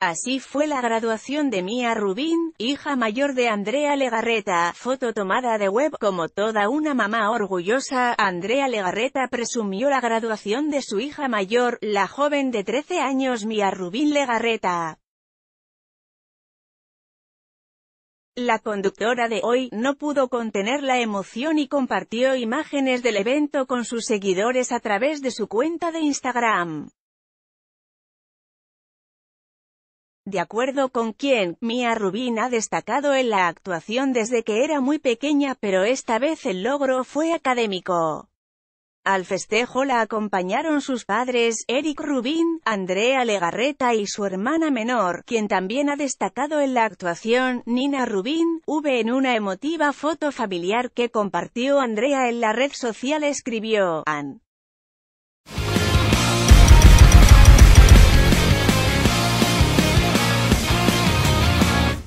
Así fue la graduación de Mia Rubin, hija mayor de Andrea Legarreta. Foto tomada de web. Como toda una mamá orgullosa, Andrea Legarreta presumió la graduación de su hija mayor, la joven de 13 años Mia Rubin Legarreta. La conductora de Hoy no pudo contener la emoción y compartió imágenes del evento con sus seguidores a través de su cuenta de Instagram. De acuerdo con quien, Mia Rubin ha destacado en la actuación desde que era muy pequeña, pero esta vez el logro fue académico. Al festejo la acompañaron sus padres, Eric Rubin, Andrea Legarreta y su hermana menor, quien también ha destacado en la actuación, Nina Rubin. En una emotiva foto familiar que compartió Andrea en la red social escribió,